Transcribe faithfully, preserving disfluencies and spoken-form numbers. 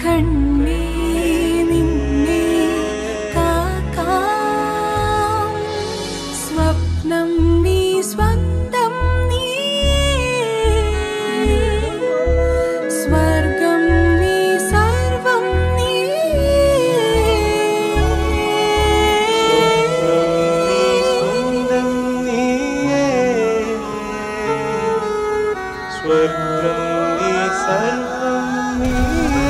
കണ്ണേ നിന്നെ കാക്കാം സ്വപ്നം നീ സ്വന്തം നീ സ്വർഗം നീ സർവം നീ സ്വന്തം നീയേ സ്വർഗം നീ സർവം നീ